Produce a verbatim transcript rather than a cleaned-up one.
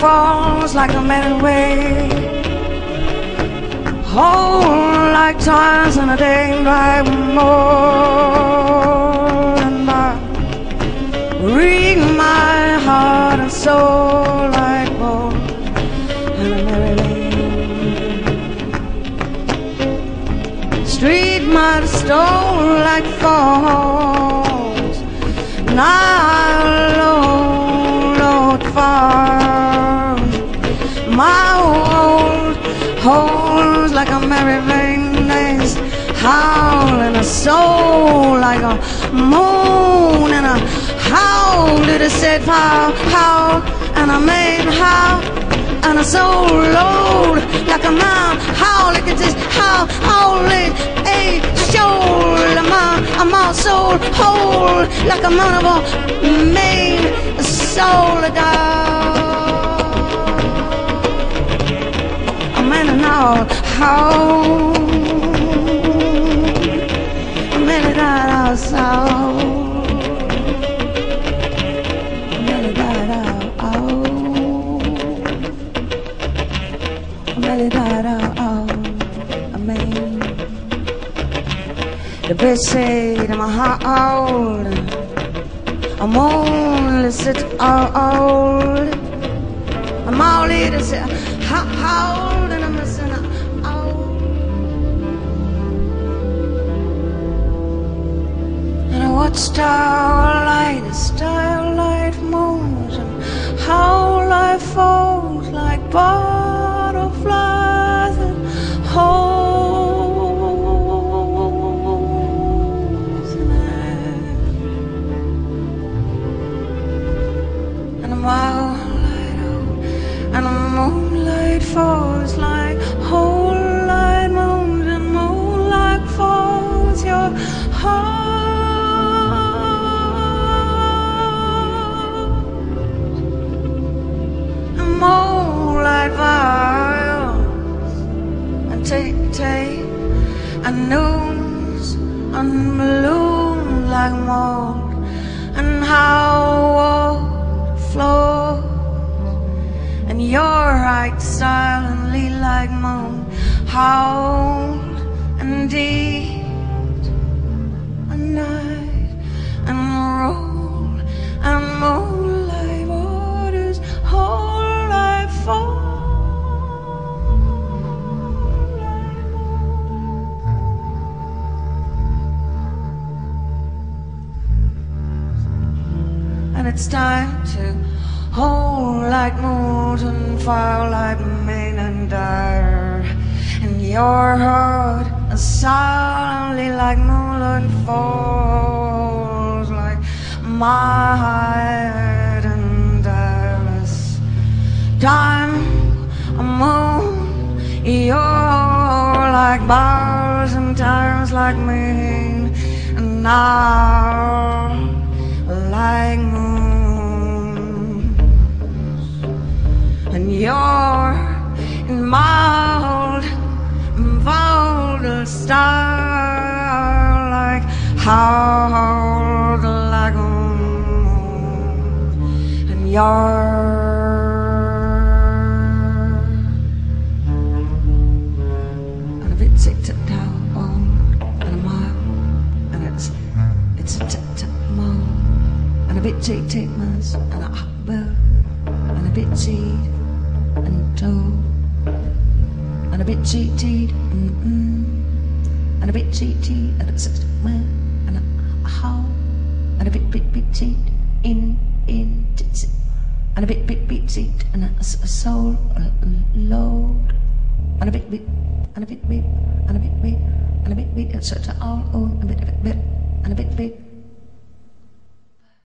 falls like a melting wave. Hold like twice in a day, like more and more. Read my heart and soul like more and a merry lane. Street might stole like falls. Now Lord, Lord far. My old holds like a merry vein, days howling a soul like a moon and a howl did it set how, how, and I made how, and a soul load like a man, how like it is how, how it a shoulder, my, a my soul whole like a man of a main soul down. A man and all how. Our soul, melody died out, out, melody died out, out, amen. The bird said in my heart, I'm only sit old, I'm all it is, how, how old and I'm missing out. What starlight, starlight moons, and how life falls like butterflies and holes in air. And the moonlight, oh, and the moonlight falls like whole light moons, and moonlight falls your heart. Moonlight vials and take, take and noons and balloon like mold, and how water flows, and your right silently like moon, howled and deep and night and roll and moonlight waters hold. And it's time to hold like molten fire, like main and dire, and your heart is silently like moonlight falls, like my heart and direless. Time, a moon, you're like bars and tires like me, and now like moons, and you're in mild, involved star like howled like a moon, and you're. Tick down on and a mile, and it's it's a tick tick moan, and a bit tick tick mas, and a hot bird, and a bit seed and toe, and a bit seed teed, mm mm, and a bit seed teed, and it's a man, and a, a howl, and a bit bit bit seed in in tits, and a bit bit bit seed, and a, a soul a load, and a bit bit. And a bit bit, and a bit bit, and a bit bit, it's such a all, oh, a bit, a bit, bit, and a bit bit.